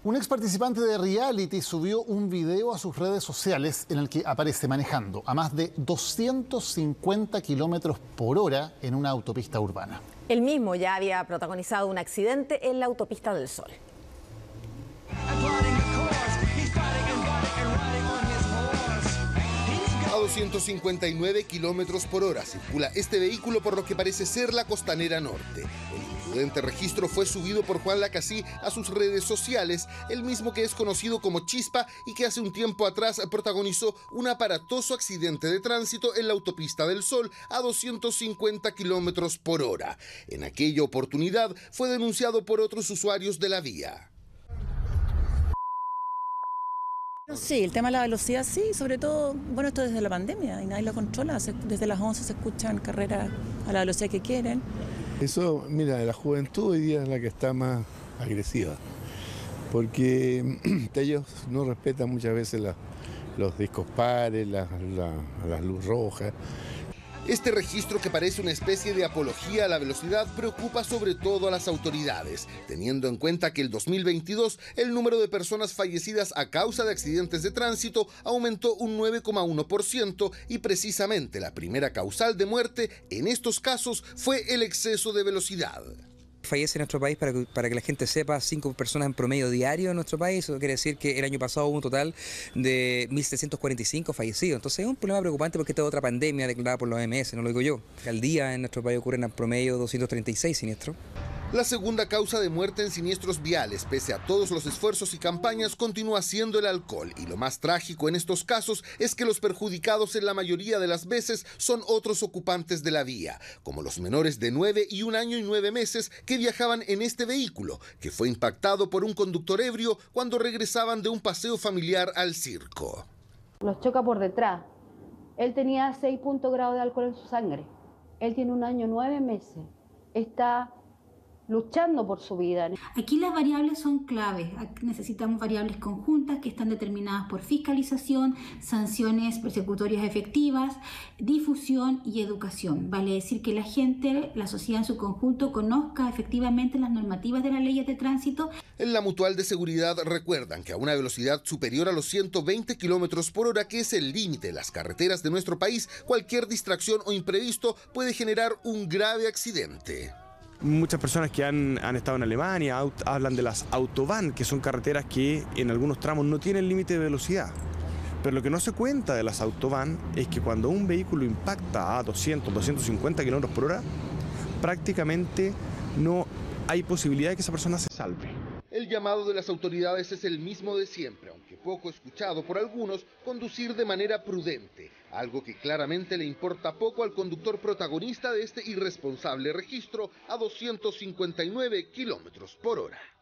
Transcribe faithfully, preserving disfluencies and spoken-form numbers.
Un ex participante de reality subió un video a sus redes sociales en el que aparece manejando a más de doscientos cincuenta kilómetros por hora en una autopista urbana. Él mismo ya había protagonizado un accidente en la autopista del Sol. A doscientos cincuenta y nueve kilómetros por hora circula este vehículo por lo que parece ser la Costanera Norte. El imprudente registro fue subido por Juan Lacasí a sus redes sociales, el mismo que es conocido como Chispa y que hace un tiempo atrás protagonizó un aparatoso accidente de tránsito en la autopista del Sol a doscientos cincuenta kilómetros por hora. En aquella oportunidad fue denunciado por otros usuarios de la vía. Sí, el tema de la velocidad sí, sobre todo, bueno, esto desde la pandemia y nadie lo controla, desde las once se escuchan carreras a la velocidad que quieren. Eso, mira, la juventud hoy día es la que está más agresiva, porque ellos no respetan muchas veces la, los discos pares, la, la, las luz rojas. Este registro, que parece una especie de apología a la velocidad, preocupa sobre todo a las autoridades, teniendo en cuenta que el dos mil veintidós el número de personas fallecidas a causa de accidentes de tránsito aumentó un nueve coma uno por ciento y precisamente la primera causal de muerte en estos casos fue el exceso de velocidad. Fallece en nuestro país, para que, para que la gente sepa, cinco personas en promedio diario en nuestro país. Eso quiere decir que el año pasado hubo un total de mil setecientos cuarenta y cinco fallecidos. Entonces es un problema preocupante porque esta es otra pandemia declarada por la O M S, no lo digo yo. Al día en nuestro país ocurren en promedio doscientos treinta y seis siniestros. La segunda causa de muerte en siniestros viales, pese a todos los esfuerzos y campañas, continúa siendo el alcohol. Y lo más trágico en estos casos es que los perjudicados en la mayoría de las veces son otros ocupantes de la vía, como los menores de nueve y un año y nueve meses que viajaban en este vehículo, que fue impactado por un conductor ebrio cuando regresaban de un paseo familiar al circo. Los choca por detrás. Él tenía seis puntos grados de alcohol en su sangre. Él tiene un año, nueve meses. Está luchando por su vida. Aquí las variables son claves. Necesitamos variables conjuntas que están determinadas por fiscalización, sanciones persecutorias efectivas, difusión y educación. Vale decir que la gente, la sociedad en su conjunto, conozca efectivamente las normativas de las leyes de tránsito. En la Mutual de Seguridad recuerdan que a una velocidad superior a los ciento veinte kilómetros por hora, que es el límite de las carreteras de nuestro país, cualquier distracción o imprevisto puede generar un grave accidente. Muchas personas que han, han estado en Alemania hablan de las autobahn, que son carreteras que en algunos tramos no tienen límite de velocidad. Pero lo que no se cuenta de las autobahn es que cuando un vehículo impacta a doscientos, doscientos cincuenta kilómetros por hora, prácticamente no hay posibilidad de que esa persona se salve. El llamado de las autoridades es el mismo de siempre, aunque poco escuchado por algunos: conducir de manera prudente, algo que claramente le importa poco al conductor protagonista de este irresponsable registro a doscientos cincuenta y nueve kilómetros por hora.